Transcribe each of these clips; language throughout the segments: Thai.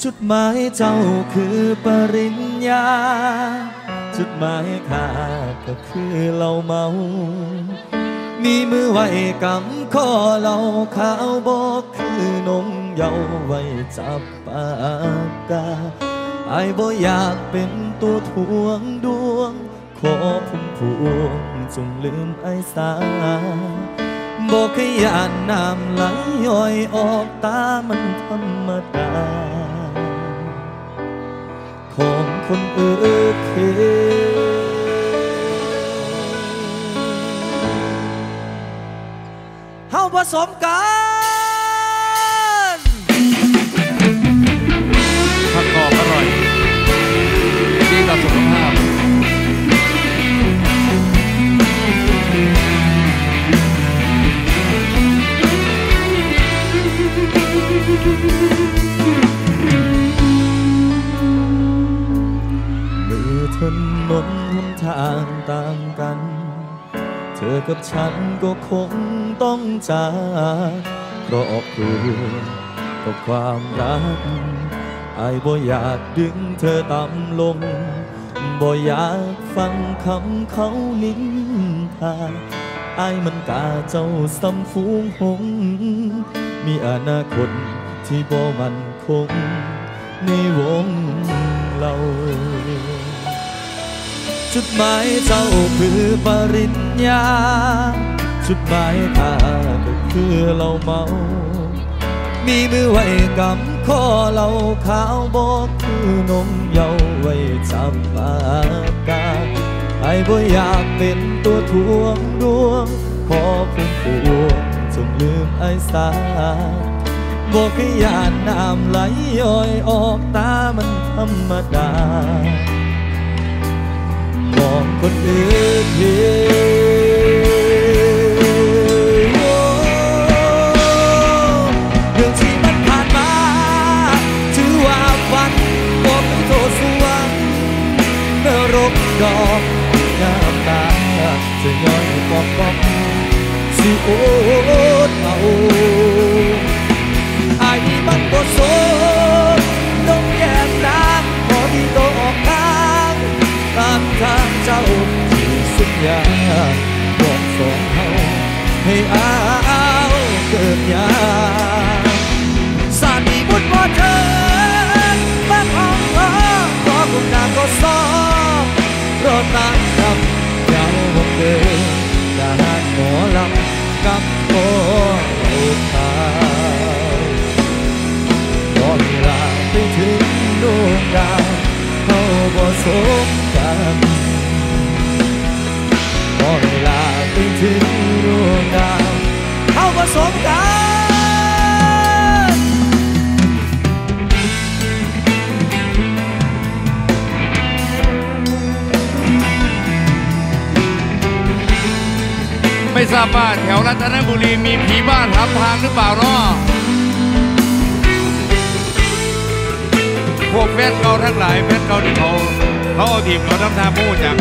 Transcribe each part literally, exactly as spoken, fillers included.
จุดหมายเจ้าคือปริญญาจุดหมายข้าก็คือเหล้าเมามีมือไว้กำข้อเหล้าขาวบอกคือนมเยาไว้จับปากกาไอ้บ่อยากเป็นตัวทวงดวงขอพุ่มพวงจงลืมไอ้สาบอกให้ยานน้ำไหลย้อยออกตามันธรรมดาของคนอื่นเคเฮาผสมกันผักกรอบอร่อยดีต่อสุขภาพมือถนนหนทางต่างกันเธอกับฉันก็คงต้องจากครอบครัวกับความรักไอ้บ่อยากดึงเธอต่ำลงบ่อยากฟังคำเขานินทาไอ้มันกาเจ้าซ้ำฟูงหงมีอนาคตที่บ่มั่นคงในวงเราจุดหมายเจ้าคือปริญญาจุดหมายข้าก็คือเหล้าเมามีมือไว้กำข้อเหล้าขาวบอกคือนมเยาไว้จับปากกาไอ้บ่อยากเป็นตัวทวงดวงขอพุ่มพวงจงลืมไอ้สาบอกให้ยานน้ำไหลย้อยออกตามันธรรมดาของคนอื่นเรื่องที่มันผ่านมาถือว่าฝันบอกไม่โทษสวรรค์เมื่อรบดอกน้ำตาจะย้อยปอกปอกสิโอดเอาไอ้มันบ่สนต้องแย่งน้ำพอที่โตออกทางตามทางเจ้าที่สุดยาบอกสองเขาให้อ้าวเกิดยาสามีบุญบ่เถิดบ้านห้องก็ก็คงนางก็ซ้อมรอตามคำยาวหกเดินดาราหมอลำกับโอ้ขาวรอเวลาไปถึงดวงดาวเขาบ่สมกันพอเวลาไปถึงดวงดาวเขาผสมกันไม่ทราบว่าแถวรัตนบุรีมีผีบ้านทับทางหรือเปล่าเนาะพวกแฟนเก่าทั้งหลายแฟนเก่าที่เขาเขาเอาทีมเขาทำท่าพูดจาก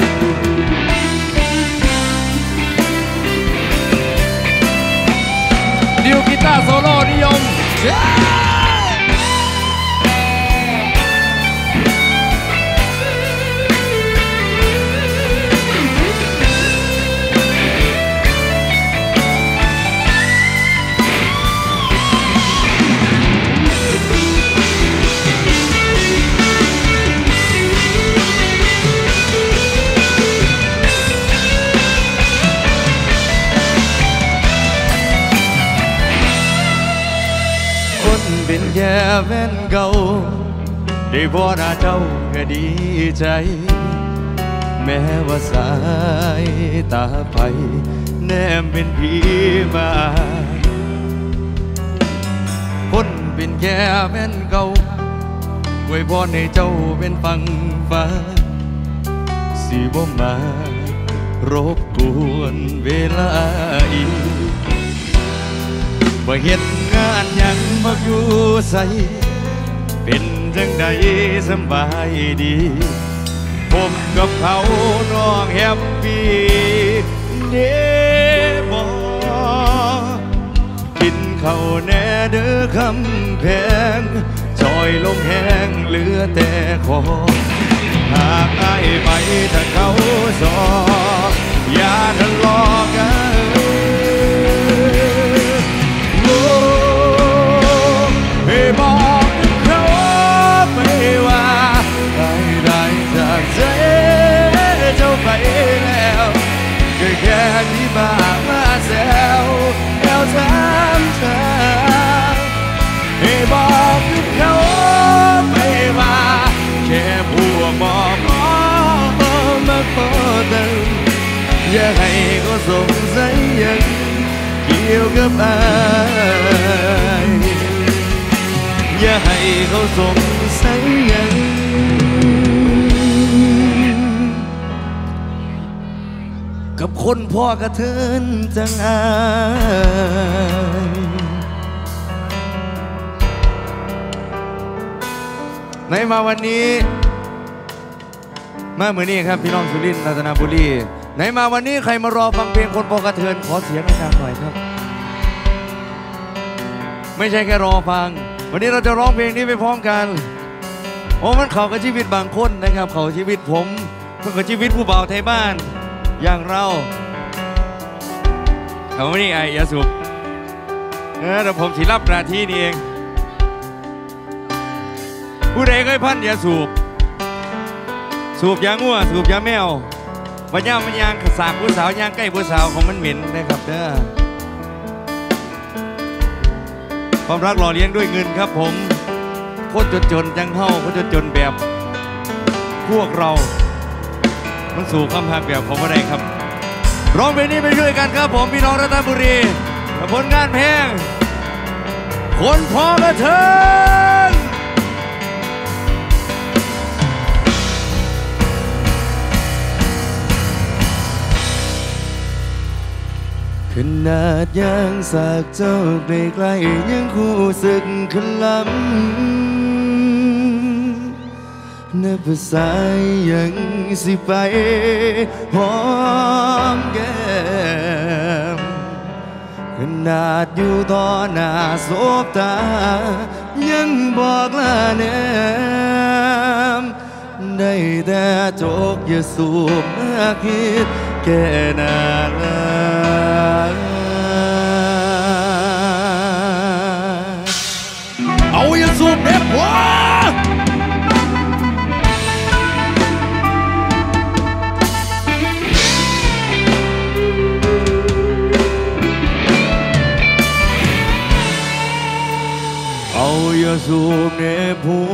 ดิวกีตาร์โซโล่นิยมเป็นแค่แฟนเก่าได้พอหน้าเจ้าก็ดีใจแม้ว่าสายตาไปแนมเป็นผีมาคนเป็นแค่แฟนเก่าอวยพรให้เจ้าเป็นฟังฟ้าสิบ่มารบกวนเวลาอีกบ่เฮ็ดงานยังบ่อยู่ใส่เป็นจังใดสบายดีผมกับเขาน้องแฮปปี้เด้บ่กินข้าวแน่เด้อคำแพงเจ้อยลงแห้งเหลือแต่ขอหากอายไปถ้าเขาสออย่าทะเลาะกันโอ้ให้บอกเขาไปว่าได้ได้จากใจเจ้าไปแล้วก็แค่ที่มามาแซวแล้วถามเธอให้บอกเขาไปว่าแค่พวกบอกมองมาขอเติมอย่าให้เขาสงสัยยังเกี่ยวกับอายอย่าให้เขาสงสัยยังกับคนพ่อกระเทินจังอายในมาวันนี้มาเมื่อนี้ครับพี่น้องสุรินทร์รัตนบุรีไหนมาวันนี้ใครมารอฟังเพลงคนพ่อกระเทินขอเสียงดังๆหน่อยครับไม่ใช่แค่รอฟังวันนี้เราจะร้องเพลงนี้ไปพร้อมกันโอ้มันเข้ากับชีวิตบางคนนะครับเข้าชีวิตผมเพื่อกับชีวิตผู้บ่าวไทยบ้านอย่างเราเอาวันนี้ไอ้ยาสูบเออแต่ผมสิรับหน้าที่นี่เองผู้ใดเคยพันยาสูบสูบยางัวสูบยาแมวปัญญามันยางสากผู้สาวยางใกล้ผู้สาวของมันเหม็นนะครับเด้อความรักหล่อเลี้ยงด้วยเงินครับผมโคตรจนๆจังเฮ้าโคตรจนๆแบบพวกเรามันสู่ความหักแบบของอะไรครับร้องเพลงนี้ไปช่วยกันครับผมพี่น้องรัตนบุรีผลงานเพลงคนพ่อกระเทินขนาดยังสากเจ้าไปไกลยังคู่สึกขล้ำนับภาษายังสิไปหอมแก้มขนาดอยู่ต่อหน้าสบตายังบอกลาแนมได้แต่จกอย่าสูบมาคิดแค่นาลาเอาอย่าสูบเด็กวะเอาอย่าสูบเด็กผู้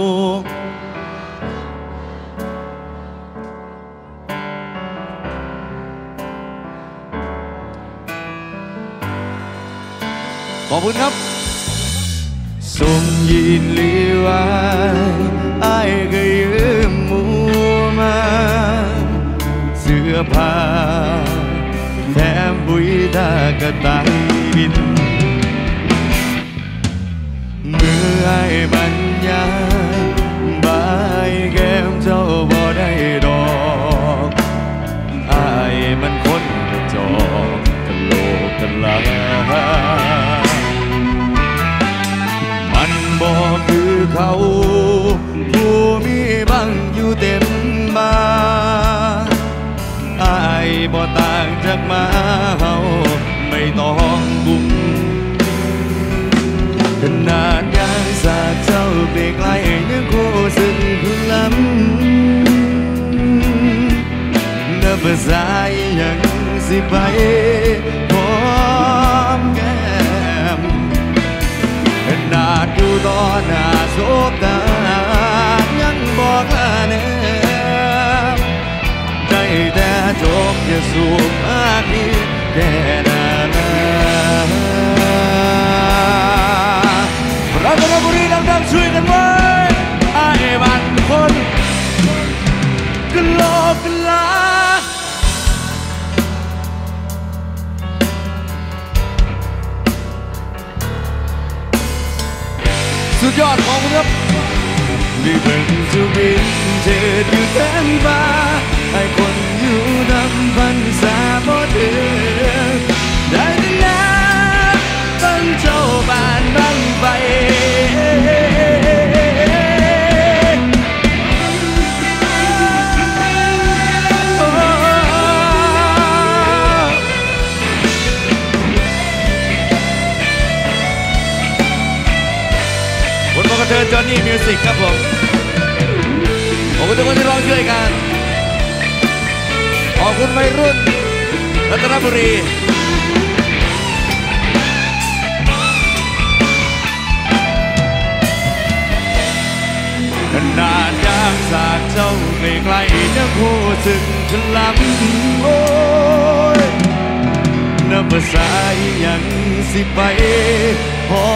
ขอบคุณครับส่งยินลีวายไอ้ก็ยืมมูมาเสื้อผ้าแถมบุยตากระต่ายบินเมื่อไอ้บรรยายบายแก้มเจ้าบ่ได้ดอกไอ้มันคนกระจอกกะโหลกกะลามันบอกคือเขาผู้มีบังอยู่เต็มบ้านอายบ่ต่างจากหมาเฮาไม่ต้องบุ้งขนาดยังสากเจ้าไปไกลยังคู่สึกคุณล้ำนับภาษายังสิไปหอมแก้มขนาดอยู่ต่อหน้าสบตายังบอกลาแนมได้แต่จบอย่าสูบมากนี้แค่นั้นรัตนบุรีดังๆช่วยกันไว้ไอ้บ้านคนกันโลกกันลาสุดยอดของครับได้เพิ่งจะบินเจิดอยู่แทนฟ้าให้คนอยู่ดำพันสาบ่ถึงได้แต่นับตั้งเจ้าบ้านบังไฟจอห์นนี่มิวสิกครับผมขอบคุณทุกคนที่ร้องช่วยกันขอบคุณวัยรุ่นรัตนบุรีนานยามจากเจ้าไกลๆจะพูดถึงฉันลำโอ้ยนับภาษาอย่างสิไปพอ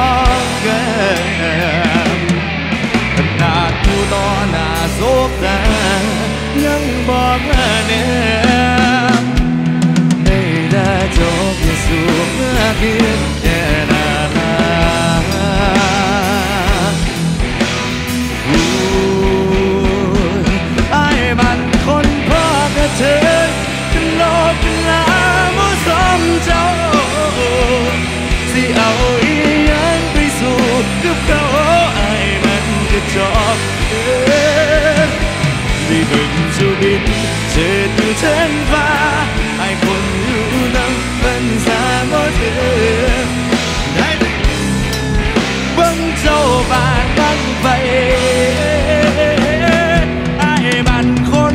กันขนาดผู้นอนหน้าโศกตายังบอกว่าเนี่ยได้ได้จบอย่าสูบเมื่อเพียงแค่นาเธอกันโลกกันลาบ่สมเจ้าสิเอาอีหยังไปสู้กับเขาไอ้มันกระจอกเอ้ยได้เบิ่งชูบินเชิดอยู่เชิญฟ้าไอ้คนอยู่น้ำเป็นสามบ่เธอได้เบิ่งเจ้าบานบังไฟไอ้มันคน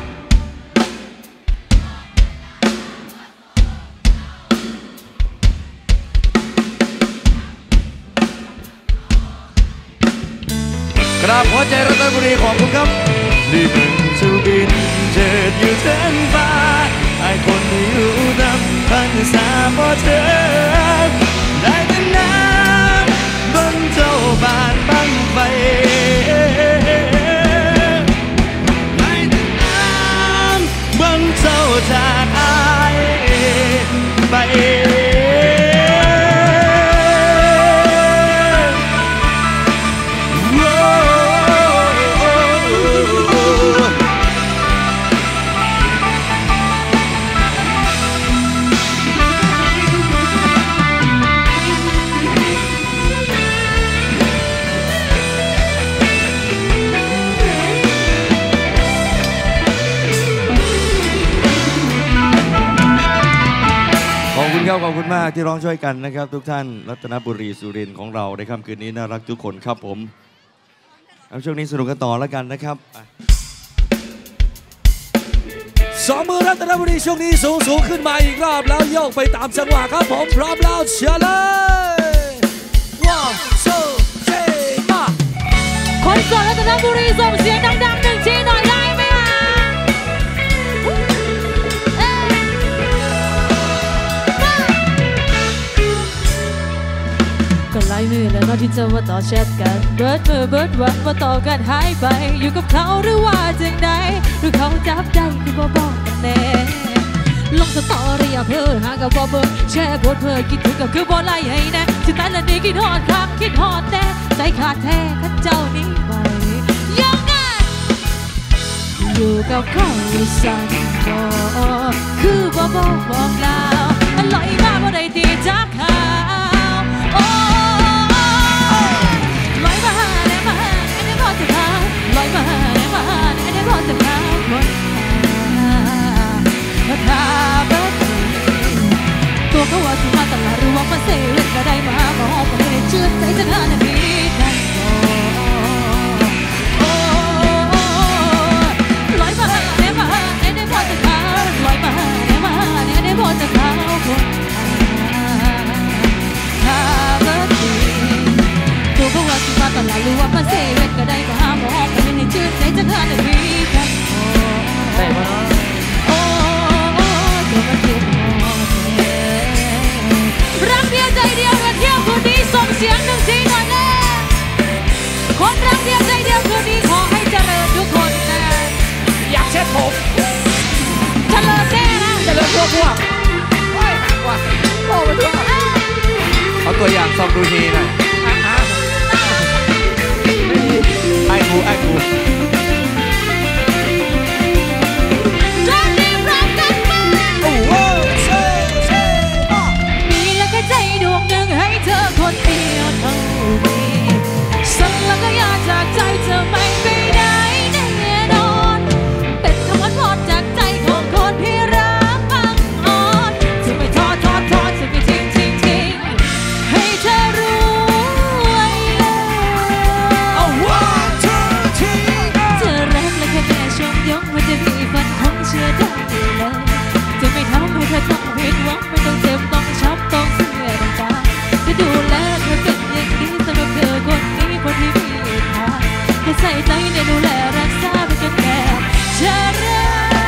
กราบหัวใจรัตนบุรีของคุณครับได้เบิ่งชูบินเจิดอยู่เทินฟ้าไอ้คนที่อยู่นำพันสามบ่เธอได้แต่น้ำเบิ่งเจ้าบานบังไฟได้แต่น้ำเบิ่งเจ้าจากอายไปขอบคุณมากที่ร้องช่วยกันนะครับทุกท่านรัตนบุรีสุรินทร์ของเราในค่ำคืนนี้น่ารักทุกคนครับผมเอาช่วงนี้สนุกกันต่อแล้วกันนะครับสองมือรัตนบุรีช่วงนี้สูงสูงขึ้นมาอีกรอบแล้วโยกไปตามจังหวะครับผมพร้อมแล้วเชียร์เลย one two three มาคนโสดรัตนบุรีส่งเสียงดังๆหนึ่งทีหน่อยได้ไหมคะก็ไล่มือแล้วก็ที่จะมาต่อแชทกันเบิร์ดมือเบิร์ดวันมาต่อกันหายไปอยู่กับเขาหรือว่าจังใดหรือเขาจับได้คือบ่บอกกันแน่ลงสตอรี่เพื่อหากับบ่เบิร์ดแชร์โพสเพื่อคิดถึงกับคือบ่ไล่ให้แน่ที่แต่ละนี้คิดฮอดครับคิดฮอดแน่ใจขาดแท้ข้าเจ้านี้ไปยังไงอยู่กับเขาสั่งบอกคือบ่บอกบอกลาวอร่อยมากบ่ได้ตีจักเขาลอยมาแน่มาแน่พอจะพาลอยมาแน่มาแน่พอจะพาคนมาพาบัดตัวเขาว่าที่มาตลาดหรือว่ามาเซเว่นก็ได้มาบอกก็ไม่ได้เชื่อใจจะงานนี้กันลอยมาแน่มาแน่พอจะพาลอยมาแน่มาแน่พอจะพาคนพาบัดตัวเขาว่าที่มาตลาดหรือว่ามาเซเว่นก็ได้มาหาหมอก็ไม่ได้เชื่อใจจะงานนี้กันได้มาโอ้ตัวมันเจ็บรักเดียวใจเดียวกันเที่ยวคืนนี้ส่งเสียงหนึ่งทีหน่อยนะคนรักเดียวใจเดียวคืนนี้ขอให้เจริญทุกคนนะอยากเช็ดผมเจริญแน่นะเจริญทั่วพวกโอ้ยว่ะโอ้ไปทั่วเอาตัวอย่างซองดูทีหน่อยไอ้กูไอ้กูมีแล้วก็ใจดวงหนึ่งให้เธอคนเดียวเท่านี้สั่งแล้วก็อยากจากใจเธอไม่ไปไหนแน่นอนเป็นคำว่าพอจากใจของคนที่รักบังอ่อนจะไม่ทอดทอดทอดจะไม่ทิ้งทิ้งทิ้งให้เธอรู้ไว้เลยส่ใจในดูแลรักษาไปจนแก่ชรา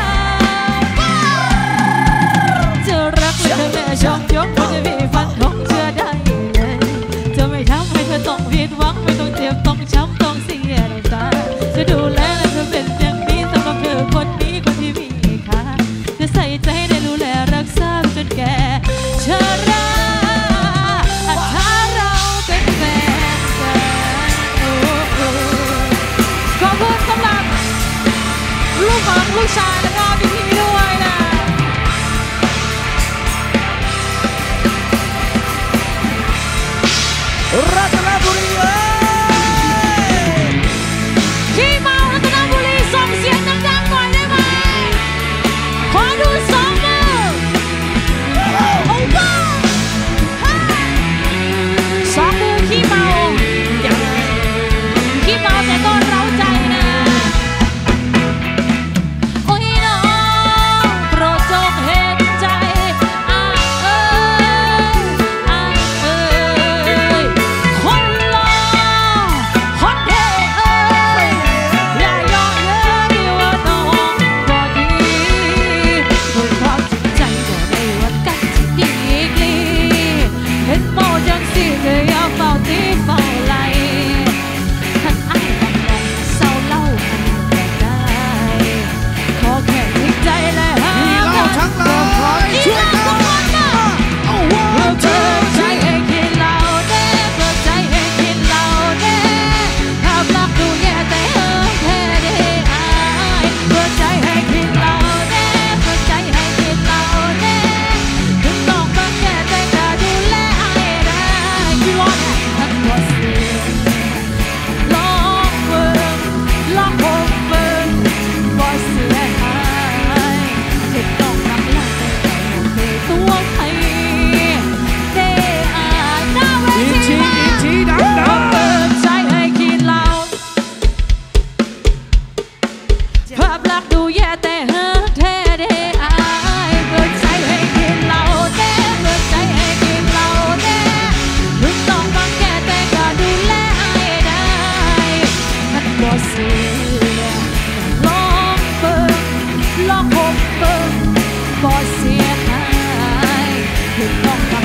จะรักและเธอแม่ชอบยกมันจะมีฟันของเชื่อได้เลยจะไม่ทำให้เธอต้องผิดหวังไม่ต้องเจ็บต้องช้ำต้องเสียน้ำตาจะดูแลและเธอเป็นอย่างนี้สำหรับเธอคนนี้คนที่มีค่าจะใส่ใจในดูแลรักษาจนแก่ชราถ้าเราเป็นแฟนกันขอบคุณสำหรับลูกของลูกชายและก็พี่พี่ด้วยนะรัตนบุรีเอ้ยขี้เมารัตนบุรีส่งเสียงดังๆหน่อยได้ไหมขอดูสองมือโอ้ว้าวสองมือขี้เมาขี้เมาแต่ก็เร้าใจนะโอ้ยน้องโปรดจงเห็นใจอ้ายเอ้ยอ้ายเอ้ยคนหล่อคนเท่เอ้ยอย่าย่อเย้ยว่าน้องบ่ดีด้วยความจริงใจบ่ได้ว่ากันที่ดีกลีเห็นเมาจังสิเลยอยากเฝ้าตีเฝ้าไหลท่านอ้ายบังมองเศร้าเล่าให้ก็ได้ขอแค่เพียงใจและหาพี่เราทั้งหลายช่วยกันเอาว่าเพื่อเธอใจให้กินเหล้าเด้เพื่อใจให้กินเหล้าเด้ภาพลักษณ์ดูแย่แต่เฮิงแท้เด้อายเพื่อใจให้กินเหล้าเด้เพื่อใจให้กินเหล้าเด้ถึงต้องบางแย่แต่ก็ดูแลอายได้คิดว่าแน่ทั้งหมดเสียลองเบิ่งลองพบเบิ่งบ่เสียหายเจ็บต้องทำลายแต่ก็เคยตัวใครเด้อายหน้าเวอีกทีทีมาอีกทีดังดังเปิดใจให้กินเหล้าภาพลักษณ์ดูแย่แต่เฮิงแท้เด้อายเปิดใจให้กินเหล้าเด้เปิดใจให้กินเหล้าเด้ถึงต้องบางแก่แต่ก็ดูแลอายได้มันบ่เสียลองเบิ่งลองพบเบิ่งบ่เสียหายถึงต้องบ